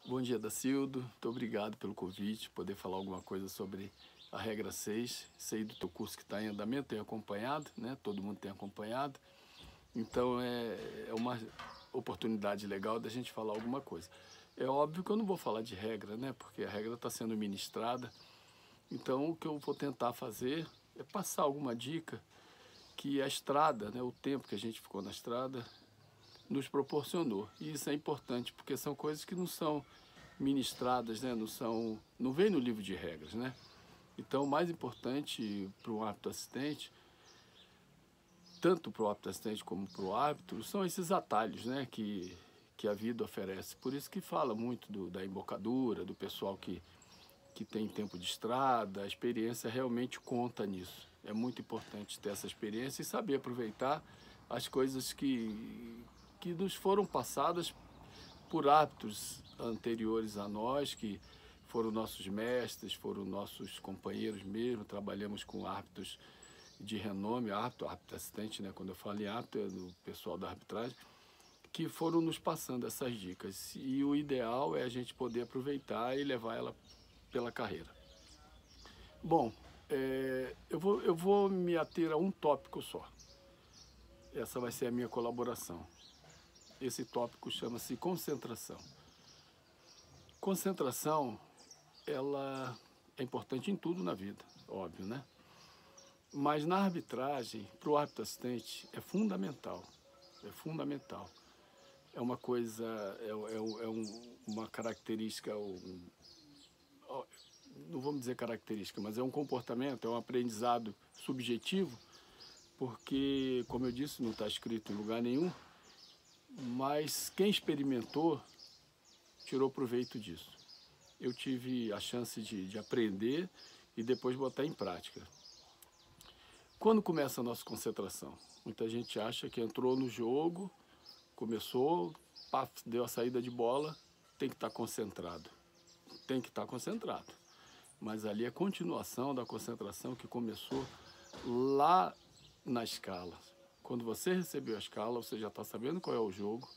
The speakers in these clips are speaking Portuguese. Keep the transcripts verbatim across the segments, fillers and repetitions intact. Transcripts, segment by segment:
Bom dia, Dacildo. Muito obrigado pelo convite, poder falar alguma coisa sobre a regra seis. Sei do teu curso que está em andamento, tenho acompanhado, né? Todo mundo tem acompanhado. Então é, é uma oportunidade legal da gente falar alguma coisa. É óbvio que eu não vou falar de regra, né? Porque a regra está sendo ministrada. Então o que eu vou tentar fazer é passar alguma dica que a estrada, né? O tempo que a gente ficou na estrada nos proporcionou. E isso é importante, porque são coisas que não são ministradas, né? Não são, não vem no livro de regras, né? Então, o mais importante para um árbitro assistente, tanto para o árbitro assistente como para o árbitro, são esses atalhos, né? Que, que a vida oferece. Por isso que fala muito do, da embocadura, do pessoal que, que tem tempo de estrada, a experiência realmente conta nisso. É muito importante ter essa experiência e saber aproveitar as coisas que, que nos foram passadas por árbitros anteriores a nós, que foram nossos mestres, foram nossos companheiros mesmo. Trabalhamos com árbitros de renome, árbitro, árbitro assistente, né? Quando eu falo em árbitro, é do pessoal da arbitragem, que foram nos passando essas dicas. E o ideal é a gente poder aproveitar e levar ela pela carreira. Bom, é, eu, vou, eu vou me ater a um tópico só. Essa vai ser a minha colaboração. Esse tópico chama-se concentração. Concentração, ela é importante em tudo na vida, óbvio, né? Mas na arbitragem, para o árbitro assistente, é fundamental. É fundamental. É uma coisa, é, é, é um, uma característica, um, não vamos dizer característica, mas é um comportamento, é um aprendizado subjetivo, porque, como eu disse, não está escrito em lugar nenhum, mas quem experimentou tirou proveito disso. Eu tive a chance de, de aprender e depois botar em prática. Quando começa a nossa concentração? Muita gente acha que entrou no jogo, começou, paf, deu a saída de bola, tem que estar concentrado. Tem que estar concentrado. Mas ali é a continuação da concentração que começou lá na escala. Quando você recebeu a escala, você já está sabendo qual é o jogo,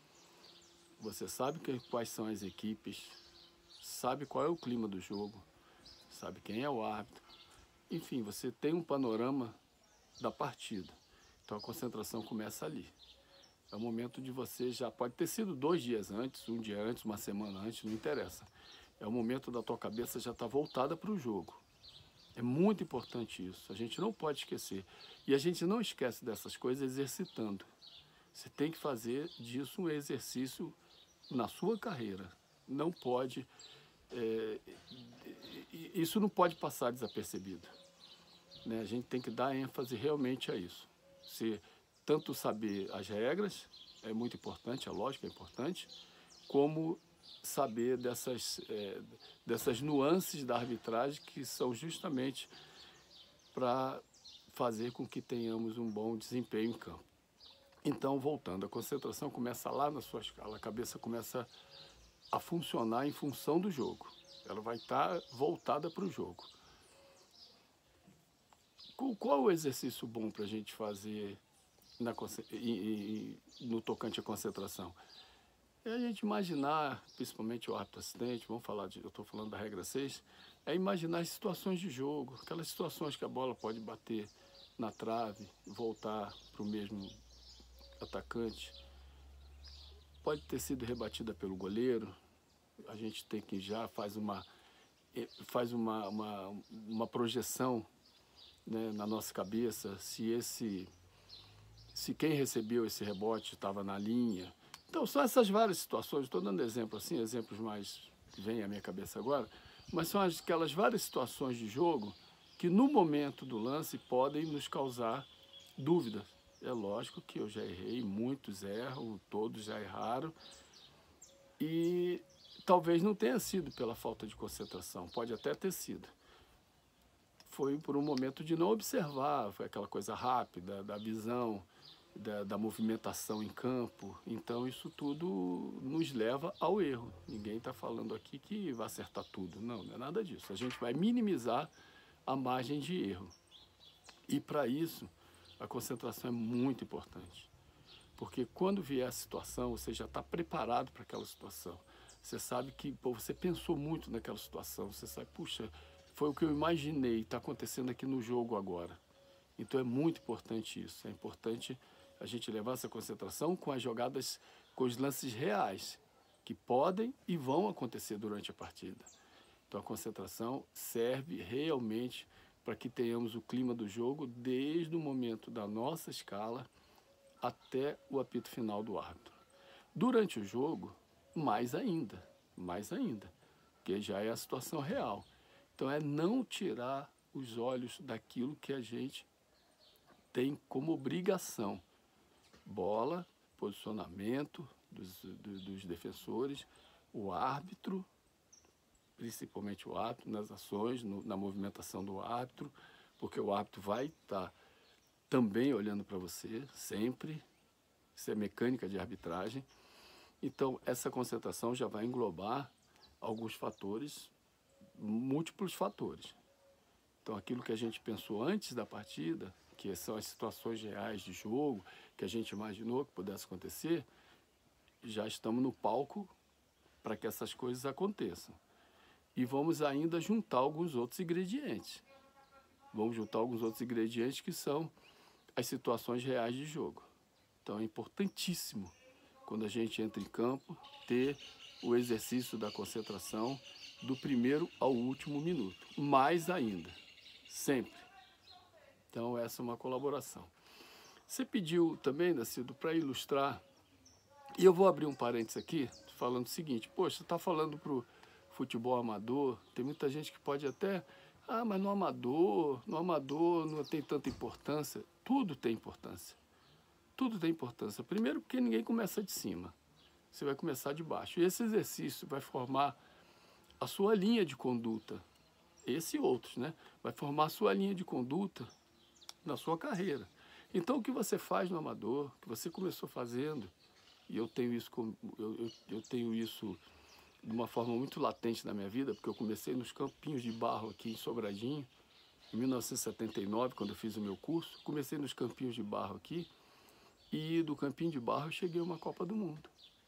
você sabe que, quais são as equipes, sabe qual é o clima do jogo, sabe quem é o árbitro. Enfim, você tem um panorama da partida. Então a concentração começa ali. É o momento de você, já pode ter sido dois dias antes, um dia antes, uma semana antes, não interessa. É o momento da tua cabeça já estar voltada para o jogo. É muito importante isso, a gente não pode esquecer. E a gente não esquece dessas coisas exercitando. Você tem que fazer disso um exercício na sua carreira. Não pode, é, isso não pode passar desapercebido. Né? A gente tem que dar ênfase realmente a isso. Se, tanto saber as regras, é muito importante, a lógica é importante, como saber dessas, é, dessas nuances da arbitragem que são justamente para fazer com que tenhamos um bom desempenho em campo. Então, voltando, a concentração começa lá na sua escala, a cabeça começa a funcionar em função do jogo. Ela vai estar voltada para o jogo. Qual o exercício bom para a gente fazer na, no tocante à concentração? É a gente imaginar, principalmente o árbitro assistente, vamos falar de, eu estou falando da regra seis, é imaginar as situações de jogo, aquelas situações que a bola pode bater na trave, voltar para o mesmo atacante, pode ter sido rebatida pelo goleiro, a gente tem que já faz uma, faz uma, uma, uma projeção, né, na nossa cabeça, se, esse, se quem recebeu esse rebote estava na linha. Então, são essas várias situações, estou dando exemplo assim, exemplos mais que vêm à minha cabeça agora, mas são aquelas várias situações de jogo que no momento do lance podem nos causar dúvidas. É lógico que eu já errei, muitos erram, todos já erraram, e talvez não tenha sido pela falta de concentração, pode até ter sido. Foi por um momento de não observar, foi aquela coisa rápida, da visão, da, da movimentação em campo. Então isso tudo nos leva ao erro. Ninguém está falando aqui que vai acertar tudo, não, não é nada disso. A gente vai minimizar a margem de erro. E para isso, a concentração é muito importante. Porque quando vier a situação, você já está preparado para aquela situação. Você sabe que pô, você pensou muito naquela situação, você sabe, puxa, foi o que eu imaginei, está acontecendo aqui no jogo agora. Então é muito importante isso, é importante a gente levar essa concentração com as jogadas, com os lances reais, que podem e vão acontecer durante a partida. Então a concentração serve realmente para que tenhamos o clima do jogo desde o momento da nossa escala até o apito final do árbitro. Durante o jogo, mais ainda, mais ainda, porque já é a situação real. Então é não tirar os olhos daquilo que a gente tem como obrigação. Bola, posicionamento dos, dos, dos defensores, o árbitro, principalmente o árbitro, nas ações, no, na movimentação do árbitro, porque o árbitro vai estar tá também olhando para você, sempre. Isso é mecânica de arbitragem. Então, essa concentração já vai englobar alguns fatores, múltiplos fatores. Então, aquilo que a gente pensou antes da partida, que são as situações reais de jogo, que a gente imaginou que pudesse acontecer, já estamos no palco para que essas coisas aconteçam. E vamos ainda juntar alguns outros ingredientes. Vamos juntar alguns outros ingredientes que são as situações reais de jogo. Então é importantíssimo, quando a gente entra em campo, ter o exercício da concentração do primeiro ao último minuto. Mais ainda, sempre. Então essa é uma colaboração. Você pediu também, Dacido, para ilustrar, e eu vou abrir um parênteses aqui, falando o seguinte, poxa, você está falando para o futebol amador, tem muita gente que pode até, ah, mas no amador, no amador não tem tanta importância. Tudo tem importância. Tudo tem importância. Primeiro porque ninguém começa de cima. Você vai começar de baixo. E esse exercício vai formar a sua linha de conduta. Esse e outros, né? Vai formar a sua linha de conduta na sua carreira. Então, o que você faz no amador, que você começou fazendo, e eu tenho isso, eu, eu, eu tenho isso de uma forma muito latente na minha vida, porque eu comecei nos campinhos de barro aqui em Sobradinho, em mil novecentos e setenta e nove, quando eu fiz o meu curso. Comecei nos campinhos de barro aqui, e do campinho de barro eu cheguei a uma Copa do Mundo.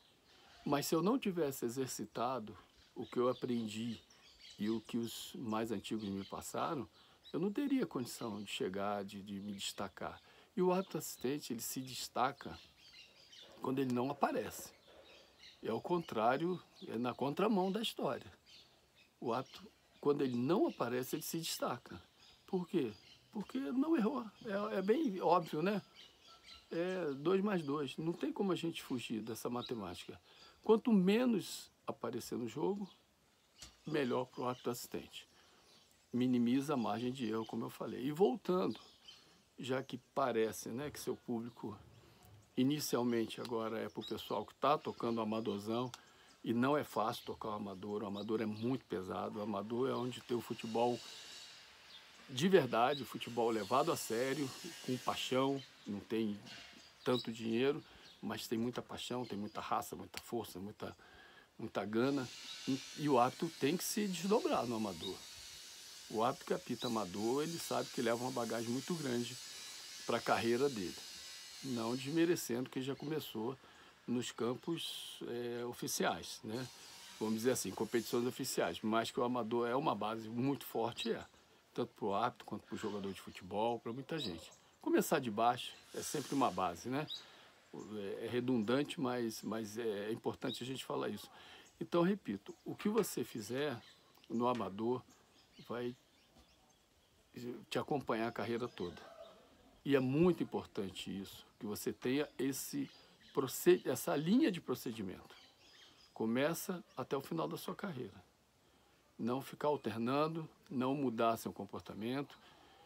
Mas se eu não tivesse exercitado o que eu aprendi e o que os mais antigos me passaram, eu não teria condição de chegar, de, de me destacar. E o árbitro assistente, ele se destaca quando ele não aparece. É o contrário, é na contramão da história. O árbitro, quando ele não aparece, ele se destaca. Por quê? Porque não errou. É, é bem óbvio, né? É dois mais dois. Não tem como a gente fugir dessa matemática. Quanto menos aparecer no jogo, melhor para o árbitro assistente. Minimiza a margem de erro, como eu falei. E voltando, já que parece, né, que seu público inicialmente agora é para o pessoal que está tocando o amadorzão, e não é fácil tocar o amador, o amador é muito pesado, o amador é onde tem o futebol de verdade, o futebol levado a sério, com paixão, não tem tanto dinheiro, mas tem muita paixão, tem muita raça, muita força, muita, muita gana, e, e o árbitro tem que se desdobrar no amador. O árbitro que apita amador, ele sabe que leva uma bagagem muito grande para a carreira dele, não desmerecendo que já começou nos campos é, oficiais, né? Vamos dizer assim, competições oficiais, mas que o amador é uma base muito forte, é, tanto para o árbitro quanto para o jogador de futebol, para muita gente. Começar de baixo é sempre uma base, né? É redundante, mas, mas é importante a gente falar isso. Então, repito, o que você fizer no amador vai te acompanhar a carreira toda. E é muito importante isso, que você tenha esse, essa linha de procedimento. Começa até o final da sua carreira. Não ficar alternando, não mudar seu comportamento.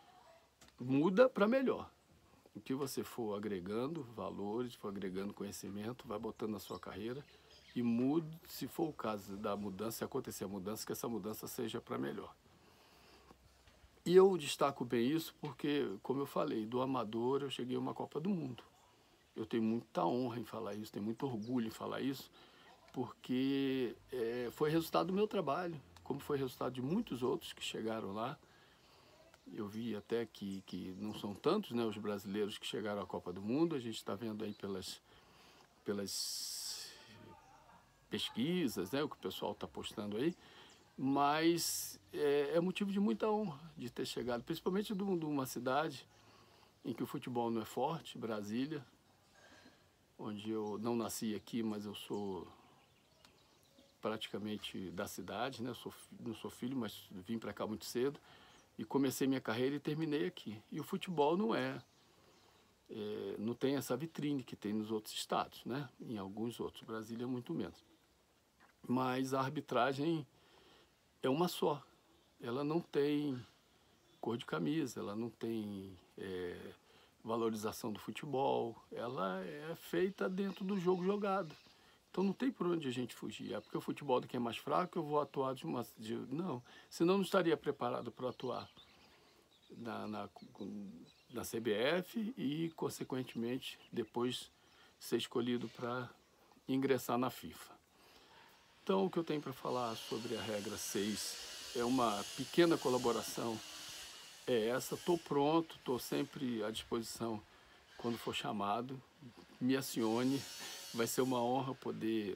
Muda para melhor. O que você for agregando valores, for agregando conhecimento, vai botando na sua carreira e mude, se for o caso da mudança, se acontecer a mudança, que essa mudança seja para melhor. E eu destaco bem isso porque, como eu falei, do amador eu cheguei a uma Copa do Mundo. Eu tenho muita honra em falar isso, tenho muito orgulho em falar isso, porque é, foi resultado do meu trabalho, como foi resultado de muitos outros que chegaram lá. Eu vi até que, que não são tantos, né, os brasileiros que chegaram à Copa do Mundo. A gente está vendo aí pelas, pelas, pesquisas, né, o que o pessoal está postando aí, mas é, é motivo de muita honra de ter chegado, principalmente de uma cidade em que o futebol não é forte, Brasília, onde eu não nasci aqui, mas eu sou praticamente da cidade, né? Eu sou, não sou filho, mas vim para cá muito cedo e comecei minha carreira e terminei aqui. E o futebol não é, é, não tem essa vitrine que tem nos outros estados, né? Em alguns outros, Brasília muito menos. Mas a arbitragem é uma só. Ela não tem cor de camisa, ela não tem é, valorização do futebol, ela é feita dentro do jogo jogado. Então não tem por onde a gente fugir. É porque o futebol daqui é mais fraco, eu vou atuar de uma... De, não, senão não estaria preparado para atuar na, na, na C B F e, consequentemente, depois ser escolhido para ingressar na FIFA. Então, o que eu tenho para falar sobre a regra seis é uma pequena colaboração. É essa, estou pronto, estou sempre à disposição quando for chamado. Me acione, vai ser uma honra poder,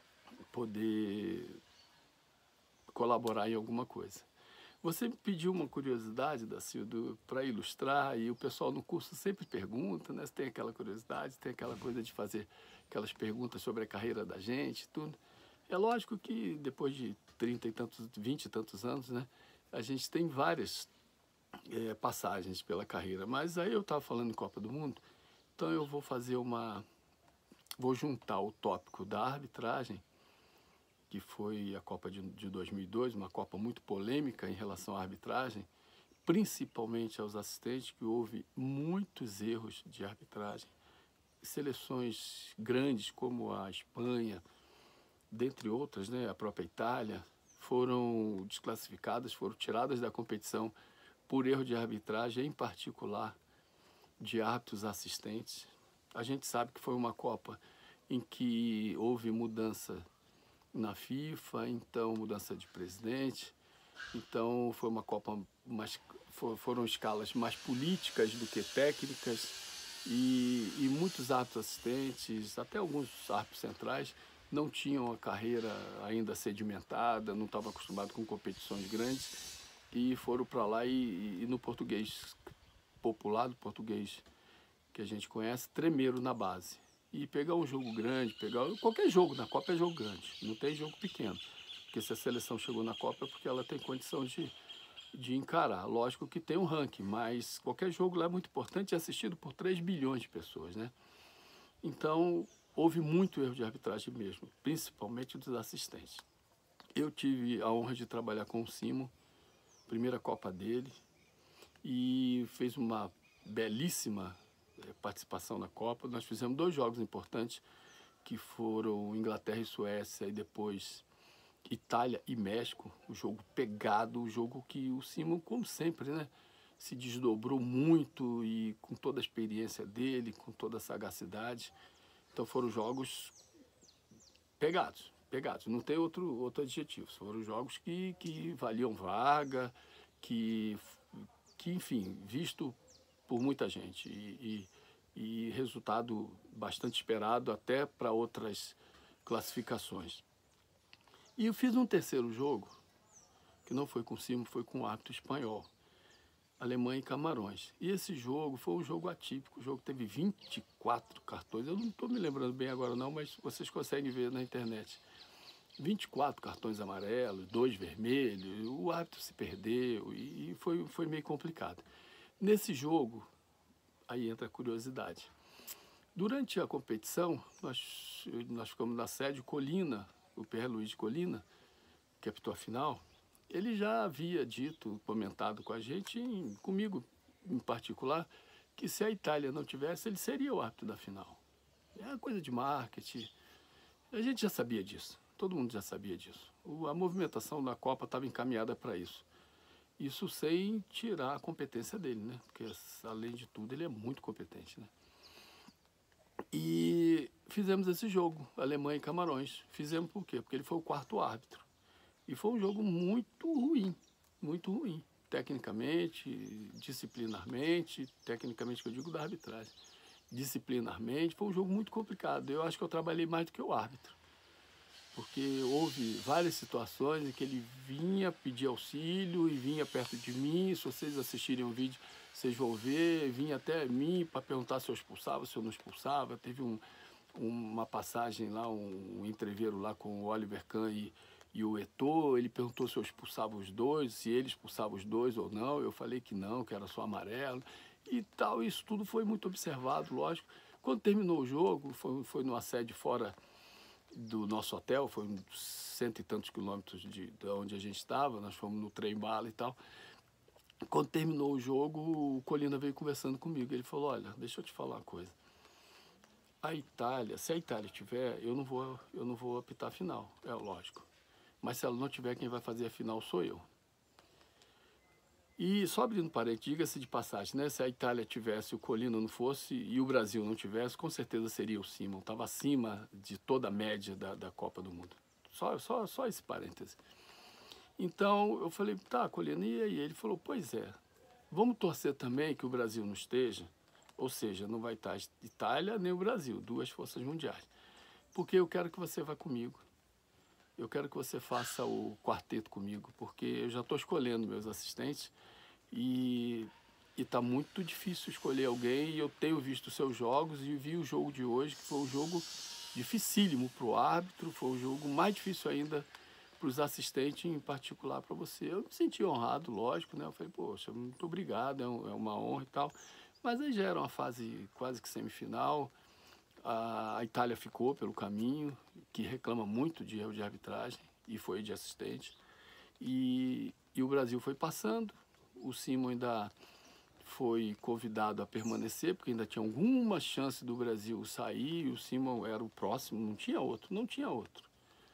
poder colaborar em alguma coisa. Você me pediu uma curiosidade, Dacildo, para ilustrar, e o pessoal no curso sempre pergunta, né? Você tem aquela curiosidade, tem aquela coisa de fazer aquelas perguntas sobre a carreira da gente, tudo. É lógico que depois de trinta e tantos, vinte e tantos anos, né? A gente tem várias é, passagens pela carreira, mas aí eu estava falando em Copa do Mundo, então eu vou fazer uma... Vou juntar o tópico da arbitragem, que foi a Copa de, de dois mil e dois, uma Copa muito polêmica em relação à arbitragem, principalmente aos assistentes, que houve muitos erros de arbitragem. Seleções grandes como a Espanha, dentre outras, né, a própria Itália, foram desclassificadas, foram tiradas da competição por erro de arbitragem, em particular de árbitros assistentes. A gente sabe que foi uma Copa em que houve mudança na FIFA, então mudança de presidente, então foi uma Copa mais, foram escalas mais políticas do que técnicas e, e muitos árbitros assistentes, até alguns árbitros centrais, não tinham a carreira ainda sedimentada, não estavam acostumados com competições grandes e foram para lá e, e no português popular, do português que a gente conhece, tremeram na base. E pegar um jogo grande, pegar qualquer jogo na Copa é jogo grande, não tem jogo pequeno. Porque se a seleção chegou na Copa é porque ela tem condição de, de encarar. Lógico que tem um ranking, mas qualquer jogo lá é muito importante e é assistido por três bilhões de pessoas, né? Então, houve muito erro de arbitragem mesmo, principalmente dos assistentes. Eu tive a honra de trabalhar com o Simo, primeira Copa dele, e fez uma belíssima participação na Copa. Nós fizemos dois jogos importantes, que foram Inglaterra e Suécia, e depois Itália e México, o jogo pegado, o jogo que o Simon, como sempre, né, se desdobrou muito e com toda a experiência dele, com toda a sagacidade. Então foram jogos pegados, pegados, não tem outro, outro adjetivo. Foram jogos que, que valiam vaga, que, que, enfim, visto por muita gente e, e, e resultado bastante esperado até para outras classificações. E eu fiz um terceiro jogo, que não foi com o Simo, foi com o árbitro espanhol, Alemanha e Camarões. E esse jogo foi um jogo atípico, o jogo teve vinte e quatro cartões, eu não estou me lembrando bem agora não, mas vocês conseguem ver na internet. vinte e quatro cartões amarelos, dois vermelhos, o árbitro se perdeu e foi, foi meio complicado. Nesse jogo, aí entra a curiosidade. Durante a competição, nós, nós ficamos na sede, Colina, o Pierre Luiz Colina, que apitou a final, ele já havia dito, comentado com a gente, em, comigo em particular, que se a Itália não tivesse, ele seria o árbitro da final. É uma coisa de marketing, a gente já sabia disso, todo mundo já sabia disso. O, a movimentação da Copa estava encaminhada para isso. Isso sem tirar a competência dele, né? Porque, além de tudo, ele é muito competente, né? E fizemos esse jogo, Alemanha e Camarões. Fizemos por quê? Porque ele foi o quarto árbitro. E foi um jogo muito ruim, muito ruim. Tecnicamente, disciplinarmente, tecnicamente que eu digo da arbitragem. Disciplinarmente, foi um jogo muito complicado. Eu acho que eu trabalhei mais do que o árbitro. porque houve várias situações em que ele vinha pedir auxílio e vinha perto de mim. Se vocês assistirem o vídeo, vocês vão ver, vinha até mim para perguntar se eu expulsava, se eu não expulsava. Teve um, uma passagem lá, um, um entreveiro lá com o Oliver Kahn e, e o Eto'o. Ele perguntou se eu expulsava os dois, se ele expulsava os dois ou não. Eu falei que não, que era só amarelo e tal. Isso tudo foi muito observado, lógico. Quando terminou o jogo, foi, foi numa sede fora do nosso hotel, foi uns cento e tantos quilômetros de, de onde a gente estava, nós fomos no trem-bala e tal. Quando terminou o jogo, o Colina veio conversando comigo. Ele falou: olha, deixa eu te falar uma coisa. A Itália, se a Itália tiver, eu não vou, eu não vou apitar a final, é lógico. Mas se ela não tiver, quem vai fazer a final sou eu. E só abrindo parênteses, diga-se de passagem, né? Se a Itália tivesse, o Colina não fosse e o Brasil não tivesse, com certeza seria o Simon. Estava acima de toda a média da, da Copa do Mundo. Só, só, só esse parêntese. Então eu falei: tá, Colina, e aí? Ele falou: pois é, vamos torcer também que o Brasil não esteja, ou seja, não vai estar a Itália nem o Brasil, duas forças mundiais. Porque eu quero que você vá comigo. Eu quero que você faça o quarteto comigo, porque eu já estou escolhendo meus assistentes e está muito difícil escolher alguém. E eu tenho visto seus jogos e vi o jogo de hoje, que foi um jogo dificílimo para o árbitro, foi um jogo mais difícil ainda para os assistentes, em particular para você. Eu me senti honrado, lógico, né? Eu falei: poxa, muito obrigado, é, um, é uma honra e tal. Mas aí já era uma fase quase que semifinal. A Itália ficou pelo caminho, que reclama muito de erro de arbitragem, e foi de assistente. E, e o Brasil foi passando. O Simon ainda foi convidado a permanecer, porque ainda tinha alguma chance do Brasil sair. E o Simon era o próximo, não tinha outro, não tinha outro.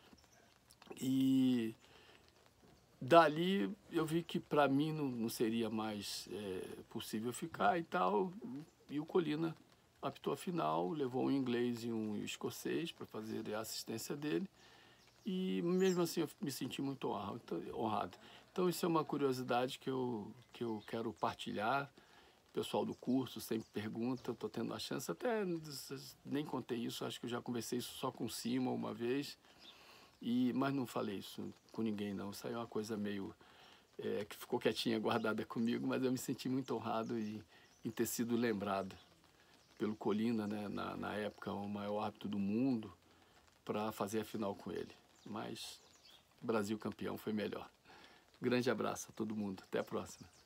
E dali eu vi que para mim não, não seria mais é, possível ficar e tal. E o Colina apitou a final, levou um inglês e um escocês para fazer a assistência dele. E mesmo assim eu me senti muito honrado. Então isso é uma curiosidade que eu, que eu quero partilhar. O pessoal do curso sempre pergunta, estou tendo a chance, até nem contei isso, acho que eu já conversei isso só com o Simon uma vez, e, mas não falei isso com ninguém não. Isso aí é uma coisa meio é, que ficou quietinha, guardada comigo, mas eu me senti muito honrado em, em ter sido lembrado pelo Colina, né, na, na época o maior árbitro do mundo, para fazer a final com ele. Mas Brasil campeão foi melhor. Grande abraço a todo mundo. Até a próxima.